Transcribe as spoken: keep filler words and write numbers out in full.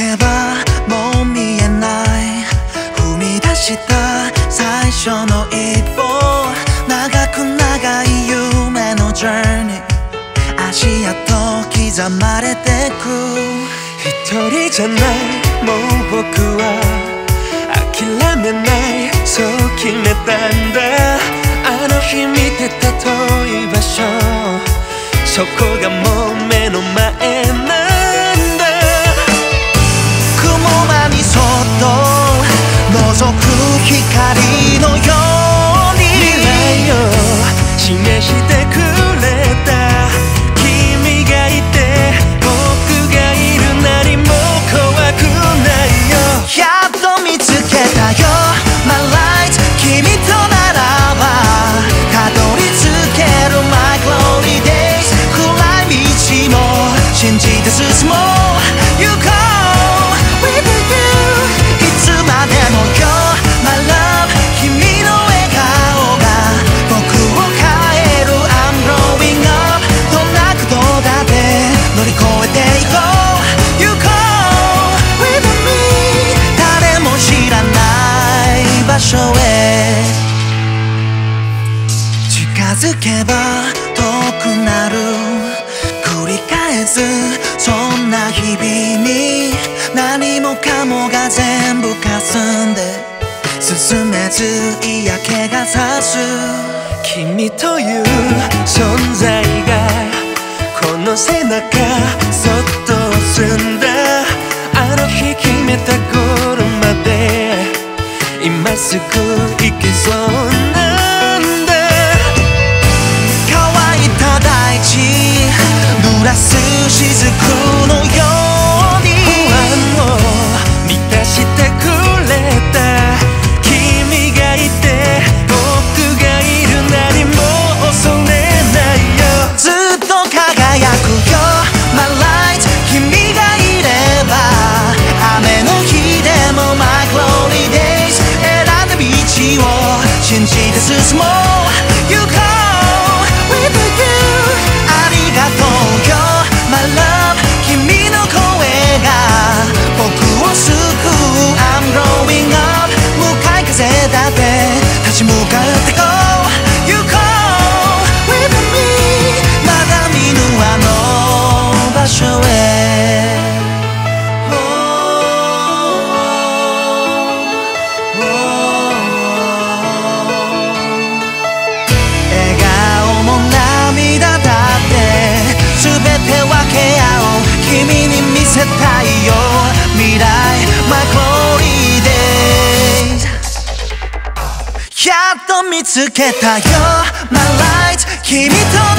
けばもう見えない踏み出した最初の一歩長く長い夢のジャーニー足跡刻まれてく一人じゃないもう僕は諦めないそう決めたんだあの日見てた遠い場所そこがもう目の前なんだ雲間にそっと覗く光のように未来を示してくれた君がいて僕がいる何も怖くないよやっと見つけたよ My light 君とならばたどり着ける My glory days 暗い道も信じて進もう You go with you いつまでもよ My love 君の笑顔が僕を変える I'm growing up どんなことだって乗り越えていこう You go with me 誰も知らない場所へ近づけば遠くなる繰り返すそんな日々に何もかもが全部霞んで進めず嫌気がさす君という存在がこの背中そっと押すんだあの日決めたゴールまで今すぐ行けそうなんだ乾いた大地濡らす雫のように不安を満たしてくれた君がいて僕がいる何も恐れないよずっと輝くよ My light 君がいれば雨の日でも My glory days 選んだ道を信じて進もう You go with you ありがとうよ My love 君の声が僕を救う I'm growing up 向かい風だって立ち向かってこう You go with me まだ見ぬあの場所へ笑顔も涙だって全て分け合おう君に見せたいよ未来 My glory days やっと見つけたよ My light 君と